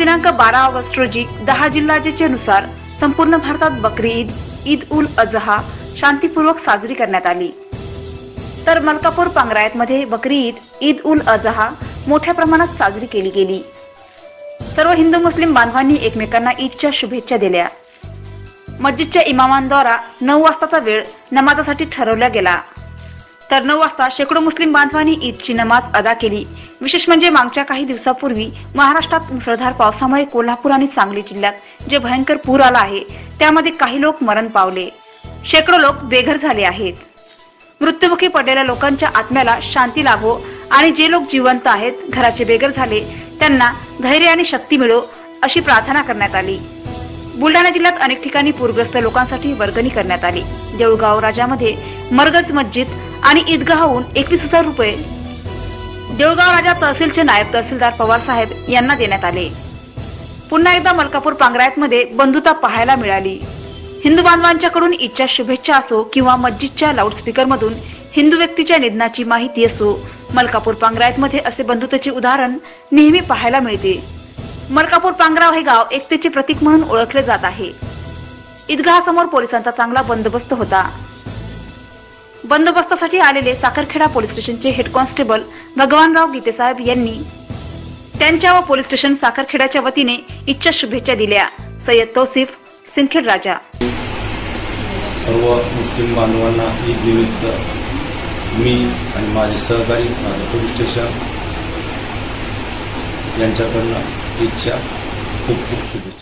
दिनांक 12 ऑगस्ट रोजी 10 जिल्हाजेनुसार संपूर्ण भारतात बकरी ईद, ईद उल अजहा शांतीपूर्वक साजरी करण्यात आली। तर मलकापूर पांगरायतमध्ये बकरी ईद, ईद उल अजहा मोठ्या प्रमाणात साजरी केली गेली। सर्व हिंदू मुस्लिम बांधवांनी एकमेकांना ईदच्या शुभेच्छा दिल्या। मस्जिदच्या इमामांद्वारा 9 वाजताचा वेळ नमाजासाठी ठरवला गेला। तर 9 वाजता शेकडो मुस्लिम बांधवांनी ईदची नमाज अदा केली। विशेष म्हणजे मागच्या काही दिवसापूर्वी महाराष्ट्रात मुसळधार पावसामुळे कोल्हापूर आणि सांगली जिल्ह्यात जे भयंकर पूर आला आहे त्यामध्ये काही लोक मरण पावले, शेकडो लोक बेघर झाले आहेत। मृत्युमुखी पडलेल्या लोकांच्या आत्म्याला शांती लाभो आणि जे लोक जिवंत आहेत, घराचे बेघर झाले, त्यांना धैर्य आणि शक्ती मिळो अशी प्रार्थना करण्यात आली। बुलढाणा जिल्ह्यात अनेक ठिकाणी पूरग्रस्त लोकांसाठी वर्गणी करण्यात आली। देऊळगाव राजामध्ये मरगज मस्जिद आणि ईदगाहहून 21,000 रुपये देऊळगाव राजा तहसीलचे नायब तहसीलदार पवार साहेब यांना देण्यात आले। पुन्हा एकदा मलकापूर पांगरायतमध्ये बंधुता पाहायला मिळाली। हिंदू बांधवांच्याकडून ईदच्या शुभेच्छा असो किंवा मस्जिदच्या लाऊडस्पीकर मधून हिंदू व्यक्तीच्या निधनाची माहिती असो, मलकापूर पांगरायतमध्ये असे बंधुतेचे उदाहरण नेहमी पाहायला मिळते। मलकापूर पांगराव हे गाव एकतेचे प्रतीक म्हणून ओळखले जात आहे। ईदगाहासमोर पोलिसांचा चांगला बंदोबस्त होता। बंदोबस्तासाठी आलेले साखरखेडा पोलीस स्टेशनचे हेड कॉन्स्टेबल भगवानराव गीतेसाहेब यांनी त्यांच्या व पोलीस स्टेशन साखरखेड्याच्या वतीने ईदच्या शुभेच्छा दिल्या। सय्यद तौसिफ, सिंदखेड राजा। सर्व मुस्लिम बांधवांना ईद निमित्त मी आणि माझे सहकारी माझे पोलीस स्टेशन यांच्याकडून ईदच्या खूप खूप शुभेच्छा।